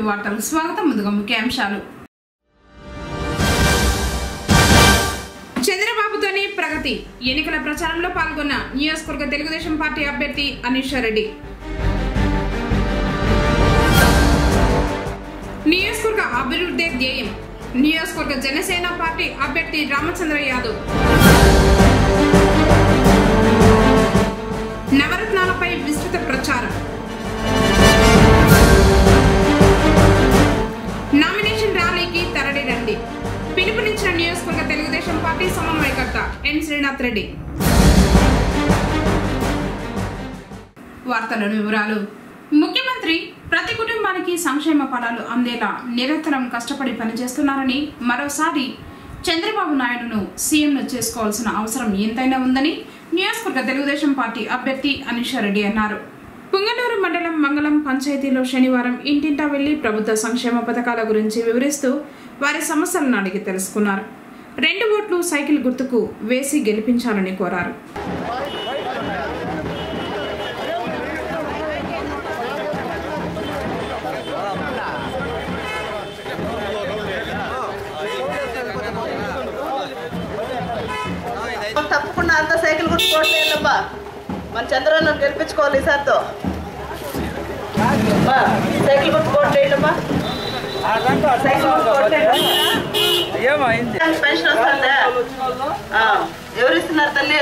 వార్తలకు స్వాగతం. ముందుగా ముఖ్యాంశాలు. చంద్రబాబుతోనే ప్రగతి. ఎన్నికల ప్రచారంలో పాల్గొన్న నియోజకవర్గ తెలుగుదేశం పార్టీ అభ్యర్థి అనీషా రెడ్డి. నియోజకవర్గ అభివృద్ధి ధ్యేయం. నియోజకవర్గ జనసేన పార్టీ అభ్యర్థి రామచంద్ర యాదవ్. నవరత్నాలపై విస్తృత ప్రచారం. నామినేషన్ ర్యాలీకి తరలిరండి. పిలుపునిచ్చిన నియోజకవర్గ తెలుగుదేశం పార్టీ సమన్వయకర్త ఎన్ శ్రీనాథ్ రెడ్డి. వార్తలను వివరాలు. ముఖ్యమంత్రి ప్రతి కుటుంబానికి సంక్షేమ ఫలాలు అందేలా నిరంతరం కష్టపడి పనిచేస్తున్నారని, మరోసారి చంద్రబాబు నాయుడును సీఎంను చేసుకోవాల్సిన అవసరం ఎంతైనా ఉందని నియోజకవర్గ తెలుగుదేశం పార్టీ అభ్యర్థి అనీషా రెడ్డి అన్నారు. పుంగనూరు మండలం మంగళం పంచాయతీలో శనివారం ఇంటింటా వెళ్లి ప్రభుత్వ సంక్షేమ పథకాల గురించి వివరిస్తూ వారి సమస్యలను అడిగి తెలుసుకున్నారు. 2 ఓట్లు సైకిల్ గుర్తుకు వేసి గెలిపించాలని కోరారు. తప్పకుండా అంత సైకిల్ గుర్తు కోట్లేదమ్మా. మన చంద్రబాబు గెలిపించుకోవాలి ఈసారితో. సైకిల్ గుర్తు కోట్లేదమ్మా. పెన్షన్ వస్తుందా? ఎవరు ఇస్తున్నారు తల్లి?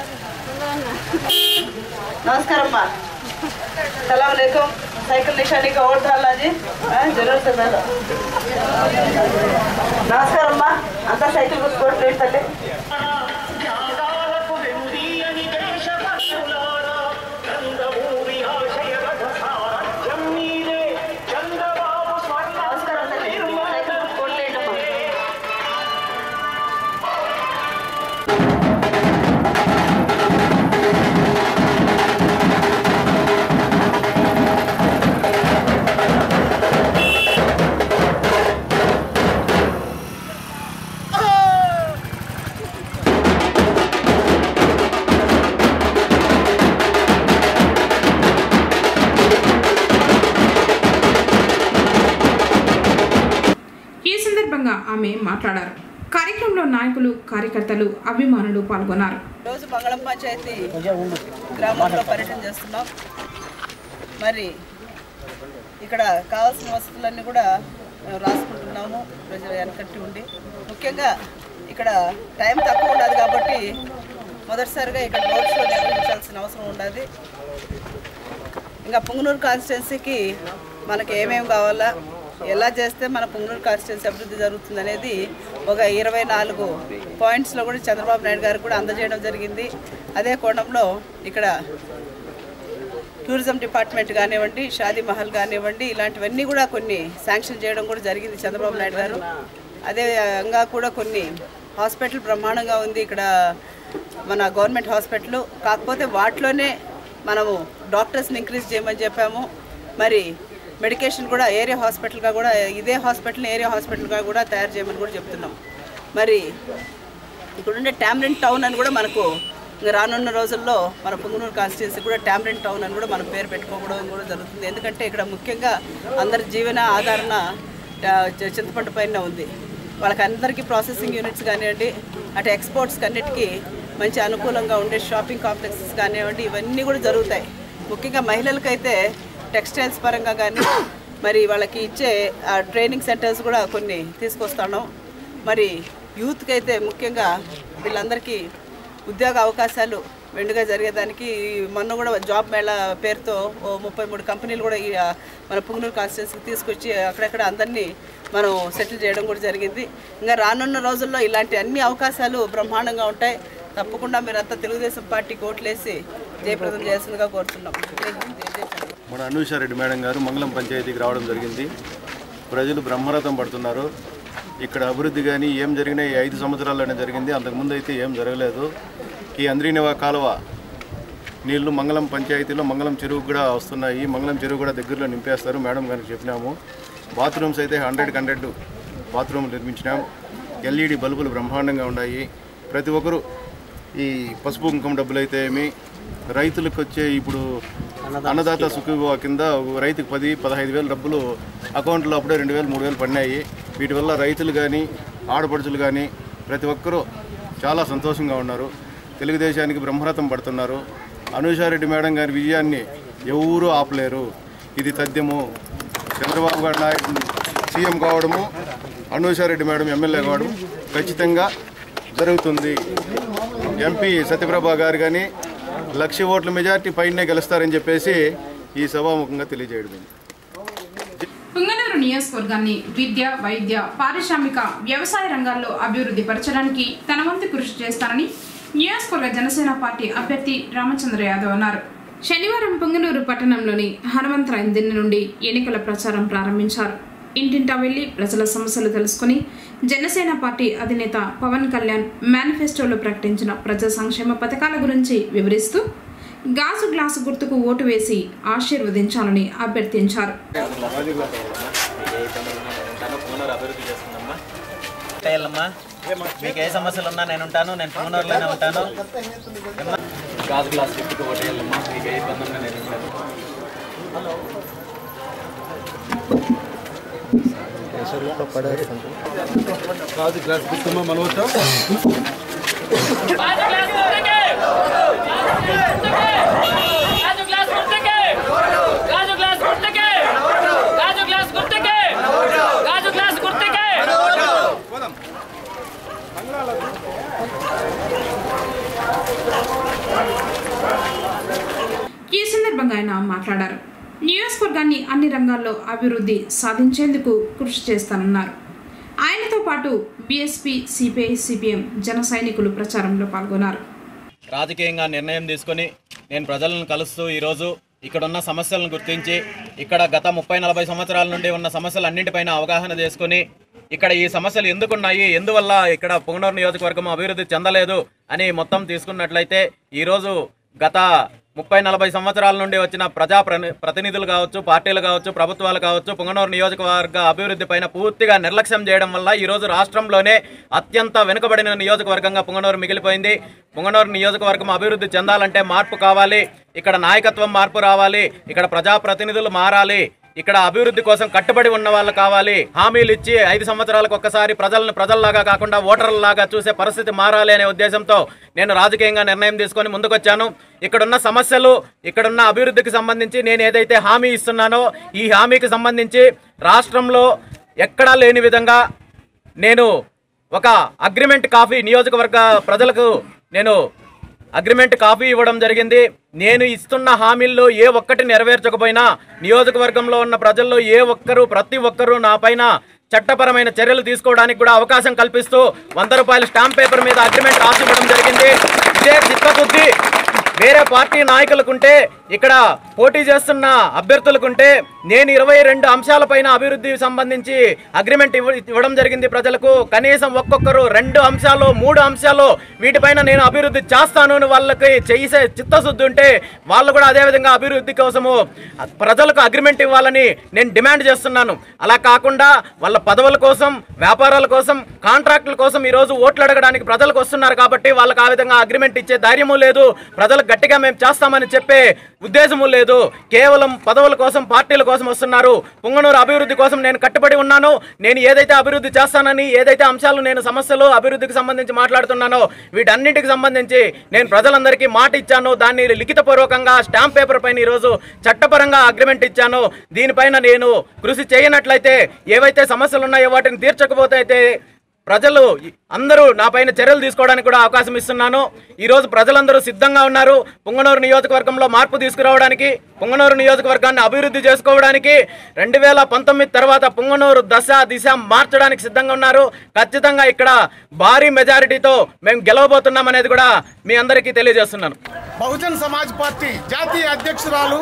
नमस्कार अम्मा. सलाम अलैकुम. साइकिल निशानी का वोट डालना जी. जरूर से मैं. नमस्कार अम्मा. अंता साइकिल को वोट रेट तले. ఆమె మాట్లాడారు. కార్యక్రమంలో నాయకులు, కార్యకర్తలు, అభిమానులు పాల్గొన్నారు. రోజు మంగళం పంచాయతీ గ్రామంలో పర్యటన చేస్తున్నాం. మరి ఇక్కడ కావాల్సిన వసతులన్నీ కూడా రాసుకుంటున్నాము. ప్రజలు వెనకట్టి ఉండి ముఖ్యంగా ఇక్కడ టైం తక్కువ ఉండదు కాబట్టి మొదటిసారిగా ఇక్కడ రోడ్ షో నిర్వహించాల్సిన అవసరం ఉండదు. ఇంకా పుంగనూరు కాన్స్టిట్యున్సీకి మనకి ఏమేమి కావాలా, ఎలా చేస్తే మన పుంగనూరు కాన్స్టిట్యున్సీ అభివృద్ధి జరుగుతుంది అనేది ఒక 24 పాయింట్స్లో కూడా చంద్రబాబు నాయుడు గారికి కూడా అందజేయడం జరిగింది. అదే కోణంలో ఇక్కడ టూరిజం డిపార్ట్మెంట్ కానివ్వండి, షాదీ మహల్ కానివ్వండి, ఇలాంటివన్నీ కూడా కొన్ని శాంక్షన్ చేయడం కూడా జరిగింది చంద్రబాబు నాయుడు గారు. అదే విధంగా కూడా కొన్ని హాస్పిటల్ బ్రహ్మాండంగా ఉంది ఇక్కడ మన గవర్నమెంట్ హాస్పిటల్. కాకపోతే వాటిలోనే మనము డాక్టర్స్ని ఇంక్రీజ్ చేయమని చెప్పాము. మరి మెడికేషన్ కూడా ఏరియా హాస్పిటల్గా కూడా ఇదే హాస్పిటల్ని ఏరియా హాస్పిటల్గా కూడా తయారు చేయమని కూడా చెప్తున్నాం. మరి ఇక్కడుండే టామ్రిన్ టౌన్ అని కూడా మనకు రానున్న రోజుల్లో మన పుంగనూరు కాన్స్టిట్యున్సీ కూడా టామ్రిన్ టౌన్ అని కూడా మనం పేరు పెట్టుకోవడం కూడా జరుగుతుంది. ఎందుకంటే ఇక్కడ ముఖ్యంగా అందరి జీవన ఆధారణ చింతపండు పైన ఉంది. వాళ్ళకి అందరికీ ప్రాసెసింగ్ యూనిట్స్ కానివ్వండి, అటు ఎక్స్పోర్ట్స్కి అన్నిటికీ మంచి అనుకూలంగా ఉండే షాపింగ్ కాంప్లెక్సెస్ కానివ్వండి, ఇవన్నీ కూడా జరుగుతాయి. ముఖ్యంగా మహిళలకైతే టెక్స్టైల్స్ పరంగా కానీ మరి వాళ్ళకి ఇచ్చే ట్రైనింగ్ సెంటర్స్ కూడా కొన్ని తీసుకొస్తాను. మరి యూత్కి అయితే ముఖ్యంగా వీళ్ళందరికీ ఉద్యోగ అవకాశాలు మెండుగా జరిగేదానికి మొన్న కూడా జాబ్ మేళా పేరుతో 33 కంపెనీలు కూడా మన పుంగనూరు కాన్స్టిట్యున్సీకి తీసుకొచ్చి అక్కడక్కడ అందరినీ మనం సెటిల్ చేయడం కూడా జరిగింది. ఇంకా రానున్న రోజుల్లో ఇలాంటి అన్ని అవకాశాలు బ్రహ్మాండంగా ఉంటాయి. తప్పకుండా మీరంతా తెలుగుదేశం పార్టీకి ఓట్లేసి జయప్రదం చేయాల్సిందిగా కోరుతున్నాం. మన అనీషా రెడ్డి మేడం గారు మంగళం పంచాయతీకి రావడం జరిగింది. ప్రజలు బ్రహ్మరథం పడుతున్నారు. ఇక్కడ అభివృద్ధి కానీ ఏం జరిగినా ఈ 5 సంవత్సరాల్లోనే జరిగింది. అంతకుముందు అయితే ఏం జరగలేదు. ఈ అంద్రీనివా కాలువ నీళ్లు మంగళం పంచాయతీలో మంగళం చెరువుకు కూడా వస్తున్నాయి. మంగళం చెరువు కూడా దగ్గరలో నింపేస్తారు. మేడం గారికి చెప్పినాము. బాత్రూమ్స్ అయితే 100 బాత్రూమ్లు నిర్మించినాం. LED బల్బులు బ్రహ్మాండంగా ఉన్నాయి. ప్రతి ఒక్కరూ ఈ పసుపు కుంకుమ డబ్బులు అయితే ఏమి రైతులకు వచ్చే ఇప్పుడు అన్నదాత సుఖీభవ కింద రైతుకు 10-15 వేల డబ్బులు అకౌంట్లో అప్పుడే 2,000-3,000 పడినాయి. వీటి వల్ల రైతులు కానీ ఆడపడుచులు కానీ ప్రతి ఒక్కరూ చాలా సంతోషంగా ఉన్నారు. తెలుగుదేశానికి బ్రహ్మరథం పడుతున్నారు. అనూషారెడ్డి మేడం గారి విజయాన్ని ఎవరూ ఆపలేరు. ఇది తథ్యము. చంద్రబాబు గారు నాయుడు సీఎం కావడము, అనూషారెడ్డి మేడం ఎమ్మెల్యే కావడం ఖచ్చితంగా జరుగుతుంది. ఎంపీ సత్యప్రభ గారు కానీ 1,00,000 ఓట్ల మెజార్టీ పైనే గెలుస్తారని చెప్పేసి ఈ సభాముఖంగా తెలియజేయడం. పుంగనూరు నియోజకవర్గాన్ని విద్య, వైద్య, పారిశ్రామిక, వ్యవసాయ రంగాల్లో అభివృద్ధి పరచడానికి తన వంతు కృషి చేస్తానని నియోజకవర్గ జనసేన పార్టీ అభ్యర్థి రామచంద్ర యాదవ్ అన్నారు. శనివారం పుంగనూరు పట్టణంలోని హనుమంతరాయం దిన్నె నుండి ఎన్నికల ప్రచారం ప్రారంభించారు. ఇంటింటా వెళ్లి ప్రజల సమస్యలు తెలుసుకుని జనసేన పార్టీ అధినేత పవన్ కళ్యాణ్ మేనిఫెస్టోలో ప్రకటించిన ప్రజా సంక్షేమ పథకాల గురించి వివరిస్తూ గాజు గ్లాసు గుర్తుకు ఓటు వేసి ఆశీర్వదించాలని అభ్యర్థించారు. మీకు ఏ సమస్యలు ఉన్నా నేను ఉంటాను. నేను పుంగనూరులోనే ఉంటాను. గాజు గ్లాస్ గుర్తుకు ఓటేయాలమ్మా. మీకు ఏ ఇబ్బంది ఉన్నా నేను ఉంటాను. గాజు గ్లాస్ గుర్తుమ్మా మనోజం. ఈ సందర్భంగా ఆయన మాట్లాడారు. నియోజకవర్గాన్ని అన్ని రంగాల్లో అభివృద్ధి సాధించేందుకు కృషి చేస్తానన్నారు. ఆయనతో పాటు బీఎస్పీ, సిపిఐ, సిపిఎం జన సైనికులు ప్రచారంలో పాల్గొన్నారు. రాజకీయంగా నిర్ణయం తీసుకొని నేను ప్రజలను కలుస్తూ ఈరోజు ఇక్కడున్న సమస్యలను గుర్తించి ఇక్కడ గత 30-40 సంవత్సరాల నుండి ఉన్న సమస్యలన్నింటిపైన అవగాహన చేసుకుని ఇక్కడ ఈ సమస్యలు ఎందుకున్నాయి, ఎందువల్ల ఇక్కడ పుంగనూరు నియోజకవర్గం అభివృద్ధి చెందలేదు అని మొత్తం తీసుకున్నట్లయితే ఈరోజు గత 30-40 సంవత్సరాల నుండి వచ్చిన ప్రజా ప్రతినిధులు కావచ్చు, పార్టీలు కావచ్చు, ప్రభుత్వాలు కావచ్చు, పుంగనూరు నియోజకవర్గ అభివృద్ధి పైన పూర్తిగా నిర్లక్ష్యం చేయడం వల్ల ఈరోజు రాష్ట్రంలోనే అత్యంత వెనుకబడిన నియోజకవర్గంగా పుంగనూరు మిగిలిపోయింది. పుంగనూరు నియోజకవర్గం అభివృద్ధి చెందాలంటే మార్పు కావాలి. ఇక్కడ నాయకత్వం మార్పు రావాలి. ఇక్కడ ప్రజాప్రతినిధులు మారాలి. ఇక్కడ అభివృద్ధి కోసం కట్టుబడి ఉన్న వాళ్ళు కావాలి. హామీలు ఇచ్చి 5 సంవత్సరాలకు ఒక్కసారి ప్రజలను ప్రజల్లాగా కాకుండా ఓటర్లలాగా చూసే పరిస్థితి మారాలి అనే ఉద్దేశంతో నేను రాజకీయంగా నిర్ణయం తీసుకొని ముందుకొచ్చాను. ఇక్కడున్న సమస్యలు, ఇక్కడున్న అభివృద్ధికి సంబంధించి నేను ఏదైతే హామీ ఇస్తున్నానో ఈ హామీకి సంబంధించి రాష్ట్రంలో ఎక్కడా లేని విధంగా నేను ఒక అగ్రిమెంట్ కాపీ నియోజకవర్గ ప్రజలకు నేను అగ్రిమెంట్ కాపీ ఇవ్వడం జరిగింది. నేను ఇస్తున్న హామీల్లో ఏ ఒక్కటి నెరవేర్చకపోయినా నియోజకవర్గంలో ఉన్న ప్రజల్లో ప్రతి ఒక్కరూ నా పైన చట్టపరమైన చర్యలు తీసుకోవడానికి కూడా అవకాశం కల్పిస్తూ 100 రూపాయల స్టాంప్ పేపర్ మీద అగ్రిమెంట్ రాసి ఇవ్వడం జరిగింది. ఇదే చిత్తశుద్ధి వేరే పార్టీ నాయకులకుంటే, ఇక్కడ పోటీ చేస్తున్న అభ్యర్థులకుంటే నేను 22 అంశాలపైన అభివృద్ధికి సంబంధించి అగ్రిమెంట్ ఇవ్వడం జరిగింది ప్రజలకు. కనీసం ఒక్కొక్కరు 2 అంశాలు 3 అంశాలు వీటిపైన నేను అభివృద్ధి చేస్తాను అని వాళ్ళకి చేసే చిత్తశుద్ధి ఉంటే వాళ్ళు కూడా అదేవిధంగా అభివృద్ధి కోసము ప్రజలకు అగ్రిమెంట్ ఇవ్వాలని నేను డిమాండ్ చేస్తున్నాను. అలా కాకుండా వాళ్ళ పదవుల కోసం, వ్యాపారాల కోసం, కాంట్రాక్టుల కోసం ఈరోజు ఓట్లు అడగడానికి ప్రజలకు వస్తున్నారు కాబట్టి వాళ్ళకి ఆ విధంగా అగ్రిమెంట్ ఇచ్చే ధైర్యము లేదు. ప్రజలకు గట్టిగా మేము చేస్తామని చెప్పే ఉద్దేశము లేదు. కేవలం పదవుల కోసం, పార్టీల కోసం వస్తున్నారు. పుంగనూరు అభివృద్ధి కోసం నేను కట్టుబడి ఉన్నాను. నేను ఏదైతే అభివృద్ధి చేస్తానని, ఏదైతే అంశాలు నేను సమస్యలు అభివృద్ధికి సంబంధించి మాట్లాడుతున్నానో వీటన్నిటికి సంబంధించి నేను ప్రజలందరికీ మాట ఇచ్చాను. దాన్ని లిఖితపూర్వకంగా స్టాంప్ పేపర్ పైన ఈరోజు చట్టపరంగా అగ్రిమెంట్ ఇచ్చాను. దీనిపైన నేను కృషి చేయనట్లయితే, ఏవైతే సమస్యలు ఉన్నాయో వాటిని తీర్చకపోతే అయితే ప్రజలు అందరూ నా పైన చర్యలు తీసుకోవడానికి కూడా అవకాశం ఇస్తున్నాను. ఈరోజు ప్రజలందరూ సిద్ధంగా ఉన్నారు. పుంగనూరు నియోజకవర్గంలో మార్పు తీసుకురావడానికి, పుంగనూరు నియోజకవర్గాన్ని అభివృద్ధి చేసుకోవడానికి, 2019 తర్వాత పుంగనూరు దిశ మార్చడానికి సిద్ధంగా ఉన్నారు. ఖచ్చితంగా ఇక్కడ భారీ మెజారిటీతో మేము గెలవబోతున్నాం అనేది కూడా మీ అందరికీ తెలియజేస్తున్నాను. బహుజన్ సమాజ్ పార్టీ జాతీయ అధ్యక్షురాలు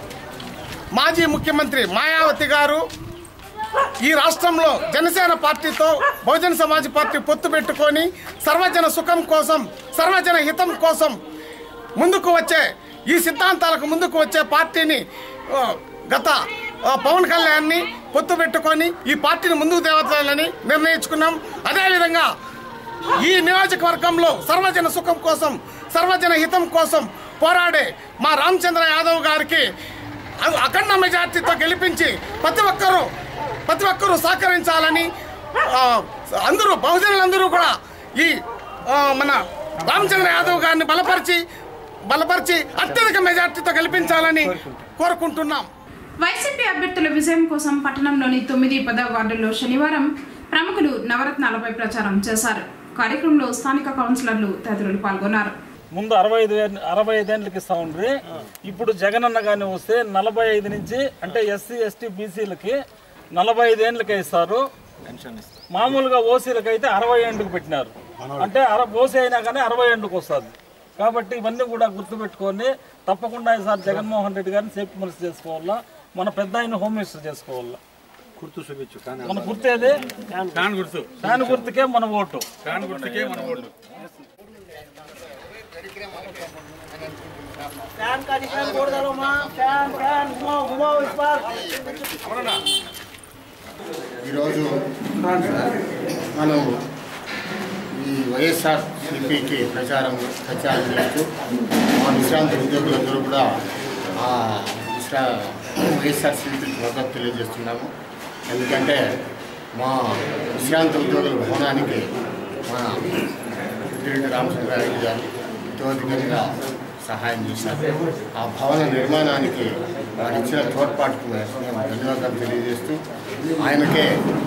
మాజీ ముఖ్యమంత్రి మాయావతి గారు ఈ రాష్ట్రంలో జనసేన పార్టీతో బహుజన సమాజ్ పార్టీ పొత్తు పెట్టుకొని సర్వజన సుఖం కోసం, సర్వజన హితం కోసం ముందుకు వచ్చే, ఈ సిద్ధాంతాలకు ముందుకు వచ్చే పార్టీని గత పవన్ కళ్యాణ్ని పొత్తు పెట్టుకొని ఈ పార్టీని ముందుకు తేవాలని నిర్ణయించుకున్నాం. అదేవిధంగా ఈ నియోజకవర్గంలో సర్వజన సుఖం కోసం, సర్వజన హితం కోసం పోరాడే మా రామచంద్ర యాదవ్ గారికి అఖండ మెజార్టీతో గెలిపించి ప్రతి ఒక్కరూ సహకరించాలని అందరూ బహుజనులందరూ కూడా ఈ మన రామచంద్ర యాదవ్ గారిని బలపరిచి అత్యధిక మెజార్టీతో గెలిపించాలని కోరుకుంటున్నాం. వైసీపీ అభ్యర్థుల విజయం కోసం పట్టణంలోని 9, 10 వార్డుల్లో శనివారం ప్రముఖులు నవరత్నాలపై ప్రచారం చేశారు. కార్యక్రమంలో స్థానిక కౌన్సిలర్లు తదితరులు పాల్గొన్నారు. ముందు 65 ఏళ్ళకి ఇస్తా ఉండ్రి, ఇప్పుడు జగనన్న కానీ వస్తే 45 నుంచి అంటే ఎస్సీ ఎస్టీ బీసీలకి 45 ఏళ్ళకే ఇస్తారు. మామూలుగా ఓసీలకు అయితే 60 ఏళ్ళకి పెట్టినారు, అంటే ఓసీ అయినా కానీ 60 ఏళ్ళకి వస్తుంది. కాబట్టి ఇవన్నీ కూడా గుర్తుపెట్టుకొని తప్పకుండా ఈసారి జగన్మోహన్ రెడ్డి గారిని సేఫ్ మినిస్టర్ చేసుకోవాలా, మన పెద్ద ఆయన హోమ్ మినిస్టర్ చేసుకోవాలా. మన గుర్తేది ఫ్యాన్ గుర్తుకే మన ఓటు. ఈరోజు మనం ఈ వైఎస్ఆర్ సిపికి ప్రచారం చేస్తూ మా విశ్రాంతి ఉద్యోగులందరూ కూడా వైఎస్ఆర్ సిపికి మద్దతు తెలియజేస్తున్నాము. ఎందుకంటే మా విశ్రాంతి ఉద్యోగుల భవనానికి మా తిరిగి రామచంద్రారెడ్డి గారు ఎంతోధికంగా సహాయం చేశారు. ఆ భవన నిర్మాణానికి వారు ఇచ్చిన తోడ్పాటుకు మేము ధన్యవాదాలు తెలియజేస్తూ ఆయనకే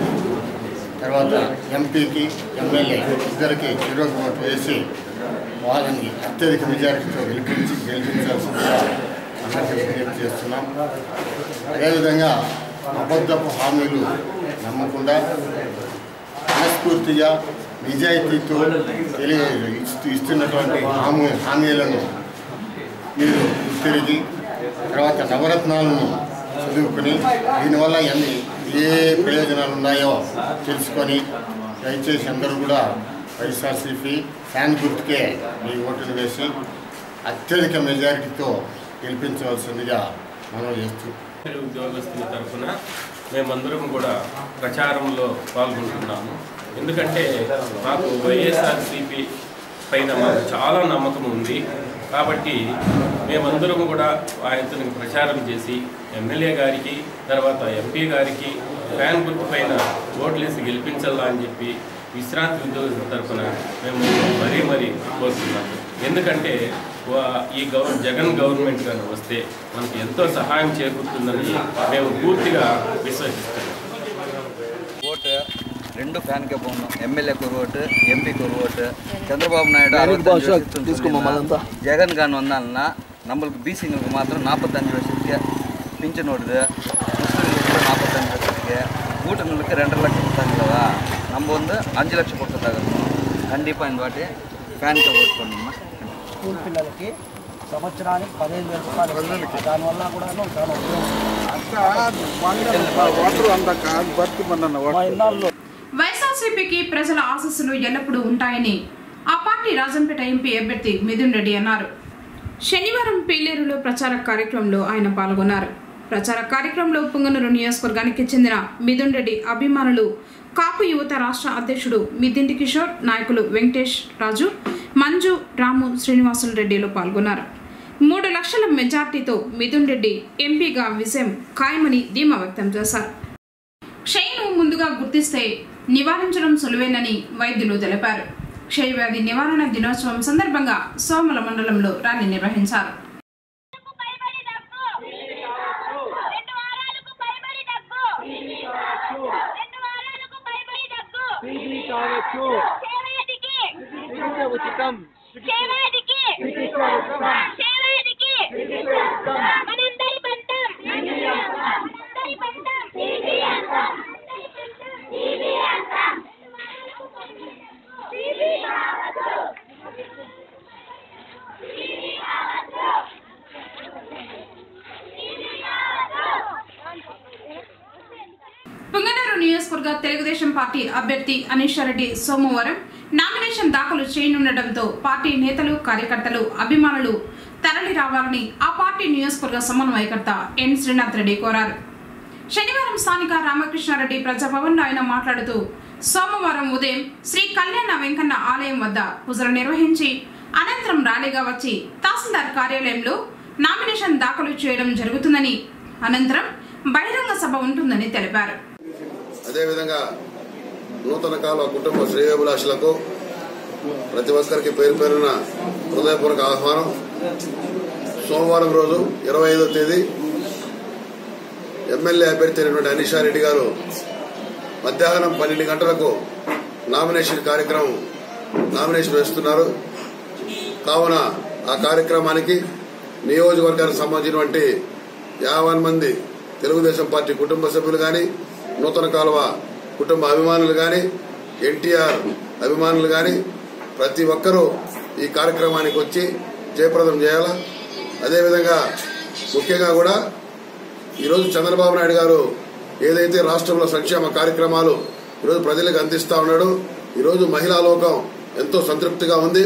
తర్వాత ఎంపీకి ఎమ్మెల్యే ఇద్దరికి చిరోకు ఓటు వేసి వాళ్ళని అత్యధిక మెజారిటీతో గెలిపించాల్సిందిగా అందరికీ విజ్ఞప్తి చేస్తున్నాం. అదేవిధంగా అబద్ధపు హామీలు నమ్మకుండా మనస్ఫూర్తిగా నిజాయితీతో ఇస్తున్నటువంటి హామీలను మీరు తిరిగి తర్వాత నవరత్నాలను చదువుకుని దీనివల్ల ఏ ప్రయోజనాలు ఉన్నాయో తెలుసుకొని దయచేసి అందరూ కూడా వైఎస్ఆర్సీపీ ఫ్యాన్ గుర్తుకే మీ ఓటును వేసి అత్యధిక మెజారిటీతో గెలిపించవలసిందిగా మనం చేస్తూ ఉద్యోగస్తుల తరఫున మేమందరం కూడా ప్రచారంలో పాల్గొంటున్నాము. ఎందుకంటే మాకు వైఎస్ఆర్సీపీ పైన మాకు చాలా నమ్మకం ఉంది. కాబట్టి మేమందరం కూడా ఆయనతో ప్రచారం చేసి ఎమ్మెల్యే గారికి తర్వాత ఎంపీ గారికి ఫ్యాన్ గుర్తు పైన ఓట్లేసి గెలిపించాలా అని చెప్పి విశ్రాంతి ఉద్యోగుల తరఫున మేము మరీ కోరుతున్నాము. ఎందుకంటే ఈ జగన్ గవర్నమెంట్ కానీ వస్తే మనకు ఎంతో సహాయం చేకూరుతుందని మేము పూర్తిగా విశ్వసిస్తున్నాం. ఓటు 2 ఫ్యాన్కే పోను, ఎమ్మెల్యేకు ఓటు, ఎంపీకి ఓటు. చంద్రబాబు నాయుడు జగన్ గాని వందాలన్నా நம்மளுக்கு பிசிங்களுக்கு மாத்திரம் 45 வருஷத்துக்கு பிஞ்சன் ஓடுது, முஸ்லீம்களுக்கு 45 வருஷத்துக்கு, ஊட்டங்களுக்கு 2.5 லட்சம் கொடுத்தாங்களா, நம்ம வந்து 5 லட்சம் கொடுத்ததாக இருக்கணும். கண்டிப்பாக இந்த வாட்டி ఫ్యాన్కి ఓట్ பண்ணணுமா. స్కూల్ పిల్లలకి సంవత్సరానికి 15,000 రూపాయలు, దానివల్ల కూడా వైఎస్ఆర్సీపీకి ప్రజల ఆశీస్సులు ఎల్లప్పుడూ ఉంటాయని ఆ పార్టీ రాజంపేట ఎంపీ అభ్యర్థి మిథున్ రెడ్డి అన్నారు. శనివారం పీలేరులో ప్రచార కార్యక్రమంలో ఆయన పాల్గొన్నారు. ప్రచార కార్యక్రమంలో పుంగనూరు నియోజకవర్గానికి చెందిన మిథున్ రెడ్డి అభిమానులు, కాపు యువత రాష్ట్ర అధ్యక్షుడు మిథింటి కిషోర్, నాయకులు వెంకటేష్ రాజు, మంజు, రాము, శ్రీనివాసులు రెడ్డిలో పాల్గొన్నారు. 3 లక్షల మెజార్టీతో మిథున్ రెడ్డి ఎంపీగా విజయం ఖాయమని ధీమా వ్యక్తం చేశారు. క్షయను ముందుగా గుర్తిస్తే నివారించడం సులువేనని వైద్యులు తెలిపారు. క్షయవ్యాధి నివారణ దినోత్సవం సందర్భంగా సోమల మండలంలో ర్యాలీ నిర్వహించారు. పుంగనూరు నియోజకవర్గ తెలుగుదేశం పార్టీ అభ్యర్థి అనీషారెడ్డి సోమవారం నామినేషన్ దాఖలు చేయనుండటంతో పార్టీ నేతలు, కార్యకర్తలు, అభిమానులు తరలి రావాలని ఆ పార్టీ నియోజకవర్గ సమన్వయకర్త ఎన్ శ్రీనాథ్ రెడ్డి కోరారు. శనివారం స్థానిక రామకృష్ణారెడ్డి ప్రజాభవన్లో ఆయన మాట్లాడుతూ సోమవారం ఉదయం శ్రీ కళ్యాణ వెంకన్న ఆలయం వద్ద పూజలు నిర్వహించి అనంతరం ర్యాలీ ర్యాలీగా వచ్చి తహసీల్దార్ కార్యాలయంలో నామినేషన్ దాఖలు చేయడం జరుగుతుందని అనంతరం బహిరంగ సభ ఉంటుందని తెలిపారు. అదేవిధంగా నూతన కాలువ కుటుంబ శ్రేయోభిలాషులకు ప్రతి ఒక్కరికి పేరు పేరున హృదయపూర్వక ఆహ్వానం. సోమవారం రోజు 25వ తేదీ ఎమ్మెల్యే అభ్యర్థి అయినటువంటి అనీషా రెడ్డి గారు మధ్యాహ్నం 12 గంటలకు నామినేషన్ వేస్తున్నారు. కావున ఆ కార్యక్రమానికి నియోజకవర్గానికి సంబంధించినటువంటి 50 మంది తెలుగుదేశం పార్టీ కుటుంబ సభ్యులు కానీ, నూతన కాలువ కుటుంబ అభిమానులు కానీ, ఎన్టీఆర్ అభిమానులు కానీ ప్రతి ఒక్కరూ ఈ కార్యక్రమానికి వచ్చి జయప్రదం చేయాలా. అదేవిధంగా ముఖ్యంగా కూడా ఈరోజు చంద్రబాబు నాయుడు గారు ఏదైతే రాష్ట్రంలో సంక్షేమ కార్యక్రమాలు ఈరోజు ప్రజలకు అందిస్తా ఉన్నాడో, ఈరోజు మహిళా లోకం ఎంతో సంతృప్తిగా ఉంది.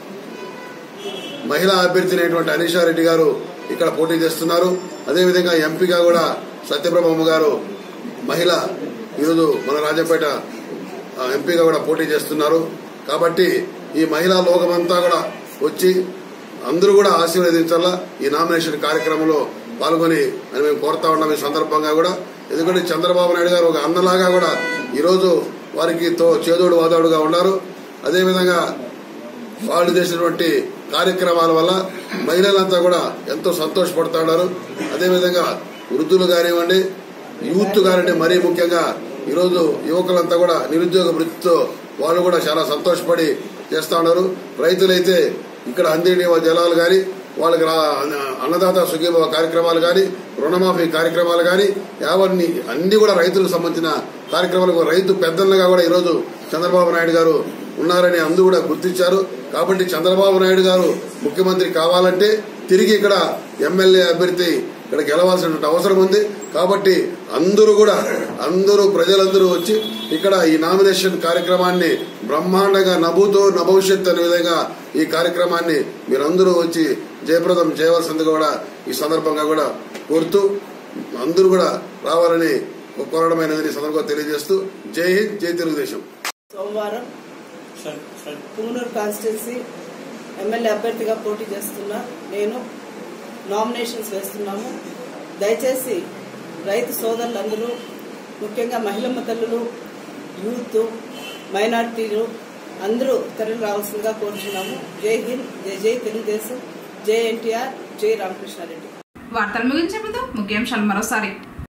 మహిళా అభ్యర్థి అయినటువంటి అనీషా రెడ్డి గారు ఇక్కడ పోటీ చేస్తున్నారు. అదేవిధంగా ఎంపీగా కూడా సత్యప్రభమ్మ గారు మహిళ ఈరోజు మన రాజంపేట ఎంపీగా కూడా పోటీ చేస్తున్నారు. కాబట్టి ఈ మహిళా లోకమంతా కూడా వచ్చి అందరూ కూడా ఆశీర్వదించాలా ఈ నామినేషన్ కార్యక్రమంలో పాల్గొని అని మేము కోరుతా ఉన్నాం. ఈ సందర్భంగా కూడా ఎందుకంటే చంద్రబాబు నాయుడు గారు ఒక అన్నలాగా కూడా ఈరోజు వారికి చేదోడు వాదోడుగా ఉన్నారు. అదేవిధంగా వాళ్ళు చేసినటువంటి కార్యక్రమాల వల్ల మహిళలంతా కూడా ఎంతో సంతోషపడుతూ ఉన్నారు. అదేవిధంగా వృద్ధులు కానివ్వండి, యూత్ కానివ్వండి, మరీ ముఖ్యంగా ఈరోజు యువకులంతా కూడా నిరుద్యోగ వృత్తితో వాళ్ళు కూడా చాలా సంతోషపడి చేస్తా ఉన్నారు. రైతులైతే ఇక్కడ అందిన జలాలు కానీ, వాళ్ళకి అన్నదాత సుఖీభవ కార్యక్రమాలు కానీ, రుణమాఫీ కార్యక్రమాలు కానీ అన్ని కూడా రైతులకు సంబంధించిన కార్యక్రమాలకు రైతు పెద్దలుగా కూడా ఈరోజు చంద్రబాబు నాయుడు గారు ఉన్నారని అందరూ కూడా గుర్తించారు. కాబట్టి చంద్రబాబు నాయుడు గారు ముఖ్యమంత్రి కావాలంటే తిరిగి ఇక్కడ ఎమ్మెల్యే అభ్యర్థి ఇక్కడ గెలవాల్సిన అవసరం ఉంది. కాబట్టి అందరూ ప్రజలందరూ వచ్చి ఇక్కడ ఈ నామినేషన్ కార్యక్రమాన్ని బ్రహ్మాండంగా నభవిష్యత్ అనే విధంగా ఈ కార్యక్రమాన్ని మీరందరూ వచ్చి జయప్రదం చేయవలసిందిగా కూడా ఈ సందర్భంగా కూడా కోరుతూ అందరూ కూడా రావాలని కోరడమైనదని సందర్భంగా తెలియజేస్తూ జై హింద్, జై తెలుగుదేశం. సోమవారం పుంగనూరు కాన్స్టిట్యున్సీ ఎమ్మెల్యే అభ్యర్థిగా పోటీ చేస్తున్నా నేను నామినేషన్స్ వేస్తున్నాము. దయచేసి రైతు సోదరులందరూ, ముఖ్యంగా మహిళమ్మ తల్లులు, యూత్, మైనార్టీలు అందరూ తరలి రావాల్సిందిగా కోరుతున్నాము. జై హింద్, జై తెలుగుదేశం, జై ఎన్టీఆర్, జై రామకృష్ణారెడ్డి. వార్తలు ముగించే ముందు ముఖ్యాంశాలు మరోసారి.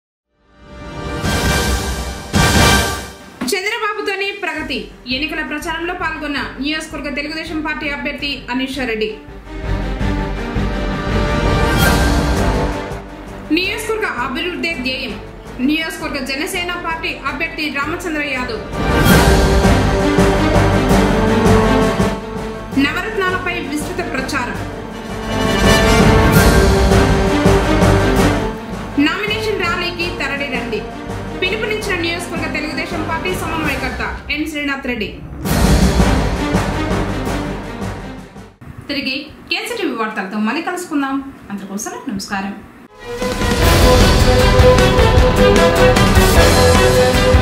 చంద్రబాబుతోనే ప్రగతి, ఎన్నికల ప్రచారంలో పాల్గొన్న నియోజకవర్గ తెలుగుదేశం పార్టీ అభ్యర్థి అనీషా రెడ్డి. నియోజకవర్గ అభివృద్ధి ధ్యేయం, నియోజకవర్గ జనసేన పార్టీ అభ్యర్థి రామచంద్ర యాదవ్. నవరత్నాలపై విస్తృత ప్రచారం. నామినేషన్ ర్యాలీకి తరలి రండి, పిలుపునిచ్చిన నియోజకవర్గ తెలుగుదేశం పార్టీ సమన్వయకర్త ఎన్ శ్రీనాథ్ రెడ్డి. తిరిగి కేసీటీవీ వార్తలతో మళ్ళీ కలుసుకుందాం. అంతకోసం నమస్కారం.